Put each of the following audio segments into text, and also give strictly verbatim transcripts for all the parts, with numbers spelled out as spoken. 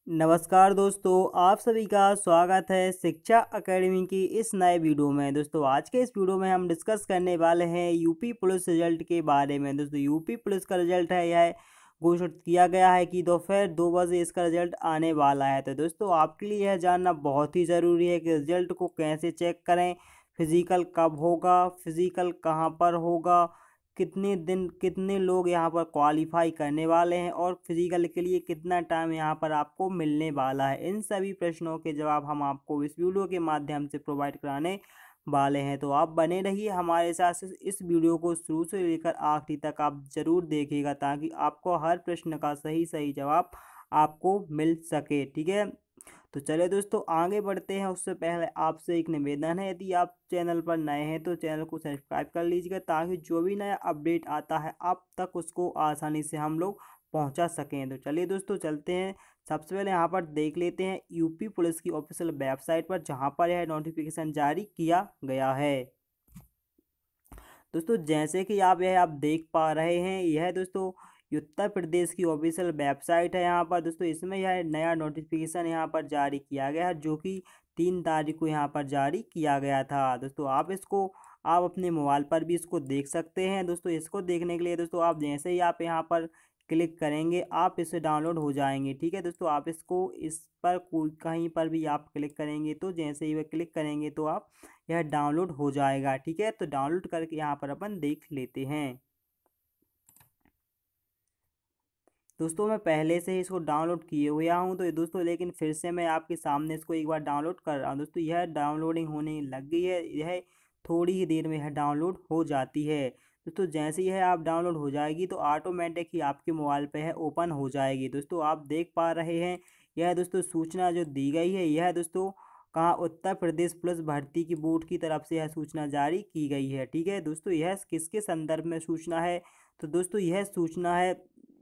नमस्कार दोस्तों, आप सभी का स्वागत है शिक्षा एकेडमी की इस नए वीडियो में। दोस्तों आज के इस वीडियो में हम डिस्कस करने वाले हैं यूपी पुलिस रिजल्ट के बारे में। दोस्तों यूपी पुलिस का रिजल्ट है यह घोषित किया गया है कि दोपहर दो बजे इसका रिजल्ट आने वाला है। तो दोस्तों आपके लिए यह जानना बहुत ही ज़रूरी है कि रिजल्ट को कैसे चेक करें, फिज़िकल कब होगा, फिज़िकल कहाँ पर होगा, कितने दिन कितने लोग यहाँ पर क्वालिफाई करने वाले हैं और फिजिकल के लिए कितना टाइम यहाँ पर आपको मिलने वाला है। इन सभी प्रश्नों के जवाब हम आपको इस वीडियो के माध्यम से प्रोवाइड कराने वाले हैं। तो आप बने रहिए हमारे साथ। इस वीडियो को शुरू से लेकर आखिरी तक आप ज़रूर देखिएगा ताकि आपको हर प्रश्न का सही सही जवाब आपको मिल सके। ठीक है, तो चलिए दोस्तों आगे बढ़ते हैं। उससे पहले आपसे एक निवेदन है, यदि आप चैनल पर नए हैं तो चैनल को सब्सक्राइब कर लीजिएगा ताकि जो भी नया अपडेट आता है आप तक उसको आसानी से हम लोग पहुंचा सकें। तो चलिए दोस्तों चलते हैं। सबसे पहले यहाँ पर देख लेते हैं यूपी पुलिस की ऑफिशियल वेबसाइट पर, जहाँ पर यह नोटिफिकेशन जारी किया गया है। दोस्तों जैसे कि आप यह आप देख पा रहे हैं, यह दोस्तों उत्तर प्रदेश की ऑफिशियल वेबसाइट है। यहाँ पर दोस्तों इसमें यह नया नोटिफिकेशन यहाँ पर जारी किया गया है, जो कि तीन तारीख को यहाँ पर जारी किया गया था। दोस्तों आप इसको आप अपने मोबाइल पर भी इसको देख सकते हैं। दोस्तों इसको देखने के लिए दोस्तों आप जैसे ही आप यहाँ पर क्लिक करेंगे आप इसे डाउनलोड हो जाएंगे। ठीक है दोस्तों, आप इसको इस पर कोई कहीं पर भी आप क्लिक करेंगे तो जैसे ही वह क्लिक करेंगे तो आप यह डाउनलोड हो जाएगा। ठीक है, तो डाउनलोड करके यहाँ पर अपन देख लेते हैं। दोस्तों मैं पहले से ही इसको डाउनलोड किए हुआ हूँ, तो ये दोस्तों लेकिन फिर से मैं आपके सामने इसको एक बार डाउनलोड कर रहा हूँ। दोस्तों यह डाउनलोडिंग होने लग गई है, यह थोड़ी ही देर में यह डाउनलोड हो जाती है। दोस्तों जैसे ही यह आप डाउनलोड हो जाएगी तो ऑटोमेटिक ही आपके मोबाइल पे है ओपन हो जाएगी। दोस्तों आप देख पा रहे हैं यह दोस्तों सूचना जो दी गई है, यह दोस्तों कहाँ उत्तर प्रदेश पुलिस भर्ती की बोर्ड की तरफ से यह सूचना जारी की गई है। ठीक है दोस्तों, यह किसके संदर्भ में सूचना है? तो दोस्तों यह सूचना है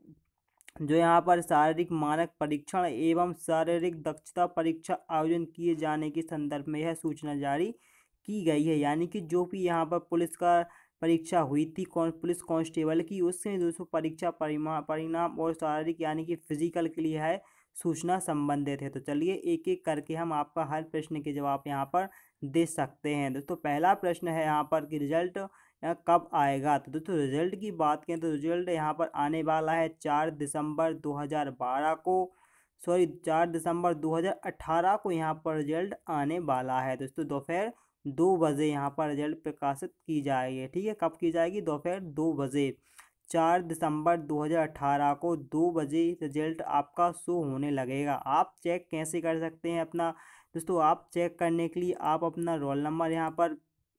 जो यहाँ पर शारीरिक मानक परीक्षण एवं शारीरिक दक्षता परीक्षा आयोजन किए जाने के संदर्भ में यह सूचना जारी की गई है। यानी कि जो भी यहाँ पर पुलिस का परीक्षा हुई थी कौन पुलिस कांस्टेबल की, उससे दोस्तों परीक्षा परिमा परिणाम और शारीरिक यानी कि फिजिकल के लिए है सूचना संबंधित है। तो चलिए एक एक करके हम आपका हर प्रश्न के जवाब यहाँ पर दे सकते हैं। दोस्तों पहला प्रश्न है यहाँ पर कि रिजल्ट यहाँ कब आएगा? तो दोस्तों रिजल्ट की बात करें तो रिजल्ट यहाँ पर आने वाला है चार दिसंबर दो हज़ार बारह को, सॉरी चार दिसंबर दो हज़ार अठारह को यहाँ पर रिजल्ट आने वाला है। दोस्तों दोपहर दो बजे यहाँ पर रिजल्ट प्रकाशित की जाएगी। ठीक है, कब की जाएगी? दोपहर दो बजे, चार दिसंबर दो हज़ार अठारह को दो बजे रिजल्ट आपका शो होने लगेगा। आप चेक कैसे कर सकते हैं अपना? दोस्तों आप चेक करने के लिए आप अपना रोल नंबर यहाँ पर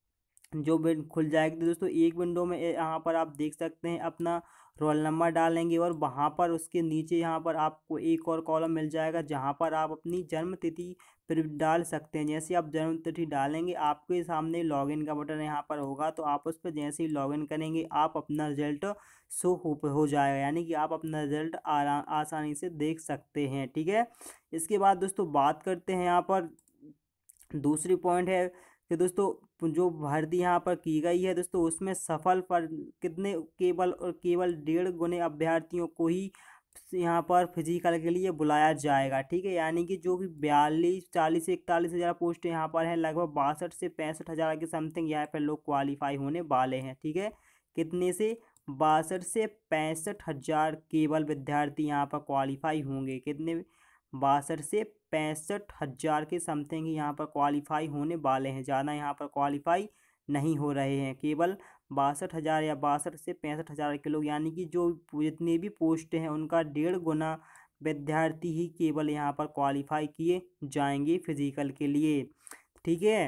जो विंड खुल जाएगी, तो दोस्तों एक विंडो में ए- यहाँ पर आप देख सकते हैं अपना रोल नंबर डालेंगे और वहाँ पर उसके नीचे यहाँ पर आपको एक और कॉलम मिल जाएगा जहाँ पर आप अपनी जन्म तिथि फिर डाल सकते हैं। जैसे आप जन्म तिथि डालेंगे आपके सामने लॉगिन का बटन यहाँ पर होगा, तो आप उस पर जैसे ही लॉगिन करेंगे आप अपना रिजल्ट शो हो हो जाएगा, यानी कि आप अपना रिजल्ट आरा आसानी से देख सकते हैं। ठीक है, इसके बाद दोस्तों बात करते हैं यहाँ पर दूसरी पॉइंट है कि दोस्तों जो भर्ती यहाँ पर की गई है दोस्तों उसमें सफल पर कितने केवल और केवल डेढ़ गुने अभ्यर्थियों को ही यहाँ पर फिजिकल के लिए बुलाया जाएगा। ठीक है, यानी कि जो कि बयालीस चालीस से इकतालीस हज़ार पोस्ट यहाँ पर है, लगभग बासठ से पैंसठ हज़ार के समथिंग यहाँ पर लोग क्वालिफाई होने वाले हैं। ठीक है, कितने से? बासठ से पैंसठ हज़ार केवल विद्यार्थी यहाँ पर क्वालिफाई होंगे। कितने? बासठ से पैंसठ हज़ार के समथिंग ही यहाँ पर क्वालिफाई होने वाले हैं, ज़्यादा यहाँ पर क्वालिफाई नहीं हो रहे हैं। केवल बासठ हज़ार या बासठ से पैंसठ हज़ार के लोग, यानी कि जो जितनी भी पोस्ट हैं उनका डेढ़ गुना विद्यार्थी ही केवल यहाँ पर क्वालिफाई किए जाएंगे फिजिकल के लिए। ठीक है,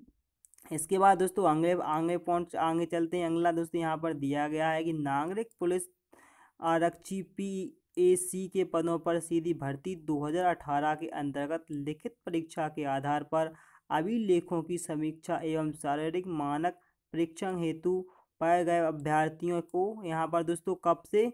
इसके बाद दोस्तों आगे आगे पहुँच आगे चलते हैं। अगला दोस्तों यहाँ पर दिया गया है कि नागरिक पुलिस आरक्षी पी ए सी के पदों पर सीधी भर्ती दो हज़ार अठारह के अंतर्गत लिखित परीक्षा के आधार पर अभिलेखों की समीक्षा एवं शारीरिक मानक परीक्षण हेतु पाए गए अभ्यर्थियों को यहाँ पर दोस्तों कब से?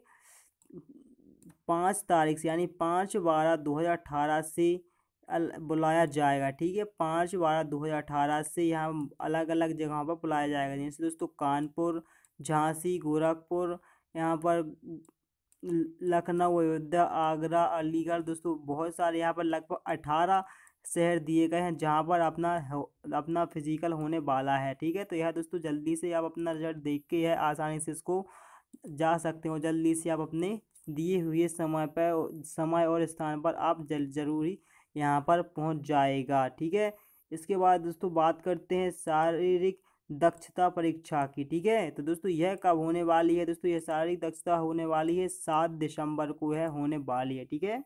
पाँच तारीख से यानी पाँच बारह दो हज़ार अठारह से अल बुलाया जाएगा। ठीक है, पाँच बारह दो हज़ार अठारह से यहाँ अलग अलग जगहों पर बुलाया जाएगा, जैसे दोस्तों कानपुर, झांसी, गोरखपुर, यहाँ पर लखनऊ, अयोध्या, आगरा, अलीगढ़ दोस्तों बहुत सारे यहाँ पर लगभग अठारह शहर दिए गए हैं जहाँ पर अपना अपना फिजिकल होने वाला है। ठीक है, तो यह दोस्तों जल्दी से आप अपना रिजल्ट देख के है आसानी से इसको जा सकते हो। जल्दी से आप अपने दिए हुए समय पर समय और स्थान पर आप जल जरूरी यहाँ पर पहुँच जाएगा। ठीक है, इसके बाद दोस्तों बात करते हैं शारीरिक दक्षता परीक्षा की। ठीक है, तो दोस्तों यह कब होने वाली है? दोस्तों यह शारीरिक दक्षता होने वाली है सात दिसंबर को है होने वाली है। ठीक है,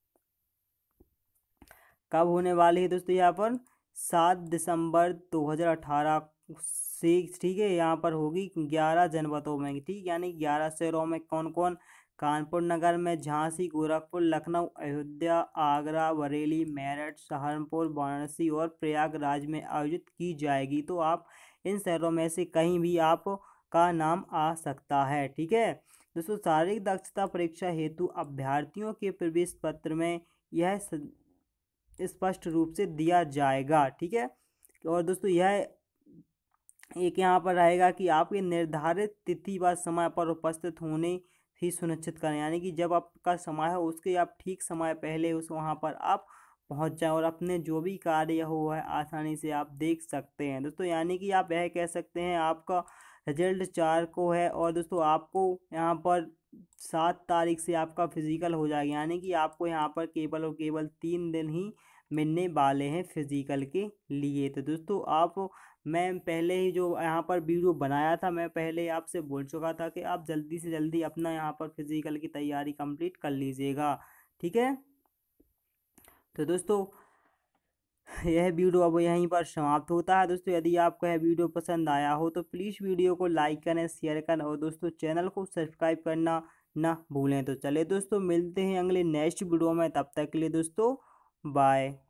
कब होने वाली है दोस्तों? यहाँ पर सात दिसंबर दो हज़ार अठारह से ठीक है यहाँ पर होगी ग्यारह जनपदों में। ठीक, यानी ग्यारह शहरों में कौन कौन? कानपुर नगर में, झांसी, गोरखपुर, लखनऊ, अयोध्या, आगरा, बरेली, मेरठ, सहारनपुर, वाराणसी और प्रयागराज में आयोजित की जाएगी। तो आप इन शहरों में से कहीं भी आप का नाम आ सकता है। ठीक है दोस्तों, शारीरिक दक्षता परीक्षा हेतु अभ्यर्थियों के प्रवेश पत्र में यह स्पष्ट रूप से दिया जाएगा। ठीक है, और दोस्तों यह एक यहाँ पर रहेगा कि आपके निर्धारित तिथि व समय पर उपस्थित होने ही सुनिश्चित करें, यानी कि जब आपका समय है उसके आप ठीक समय पहले उस वहाँ पर आप पहुँच जाएं और अपने जो भी कार्य हो है आसानी से आप देख सकते हैं दोस्तों। यानी कि आप यह कह सकते हैं आपका रिजल्ट चार को है और दोस्तों आपको यहाँ पर सात तारीख से आपका फिजिकल हो जाएगा, यानी कि आपको यहाँ पर केवल और केवल तीन दिन ही मिलने वाले हैं फिजिकल के लिए। तो दोस्तों आप मैं पहले ही जो यहाँ पर वीडियो बनाया था मैं पहले आपसे बोल चुका था कि आप जल्दी से जल्दी अपना यहाँ पर फिजिकल की तैयारी कंप्लीट कर लीजिएगा। ठीक है, तो दोस्तों यह वीडियो अब यहीं पर समाप्त होता है। दोस्तों यदि आपको यह वीडियो पसंद आया हो तो प्लीज़ वीडियो को लाइक करें, शेयर करें और दोस्तों चैनल को सब्सक्राइब करना ना भूलें। तो चलिए दोस्तों मिलते हैं अगले नेक्स्ट वीडियो में, तब तक के लिए दोस्तों बाय।